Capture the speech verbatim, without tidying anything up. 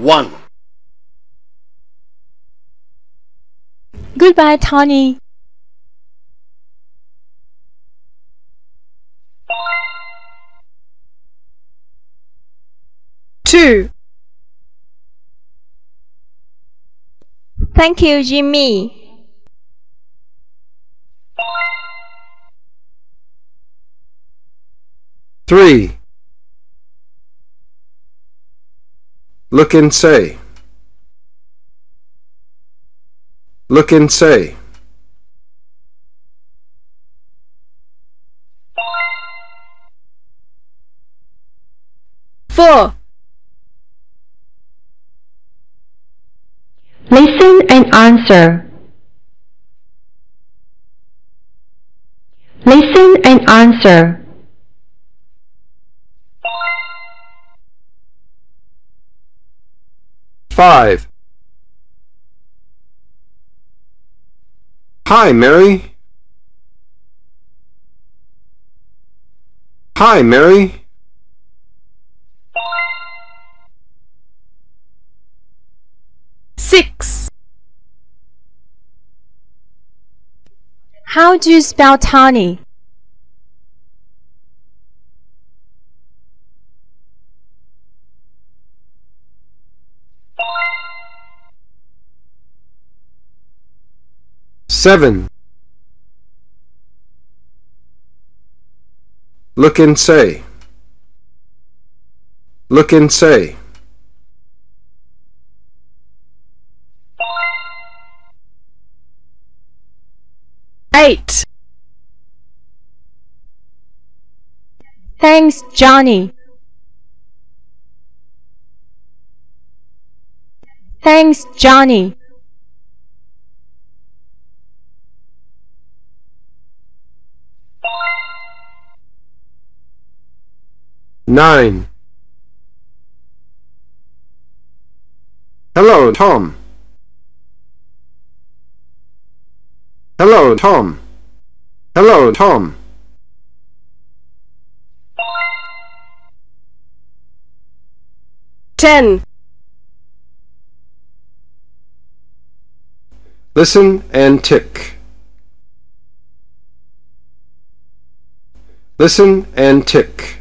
one. Goodbye, Tony. Two. Thank you, Jimmy. Three. Look and say. Look and say. Four. Listen and answer. Listen and answer. Five. Hi, Mary. Hi, Mary. Six. How do you spell Tony? Seven. Look and say. Look and say. Eight. Thanks, Johnny. Thanks, Johnny. Nine. Hello, Tom. Hello, Tom. Hello, Tom. Ten. Listen and tick. Listen and tick.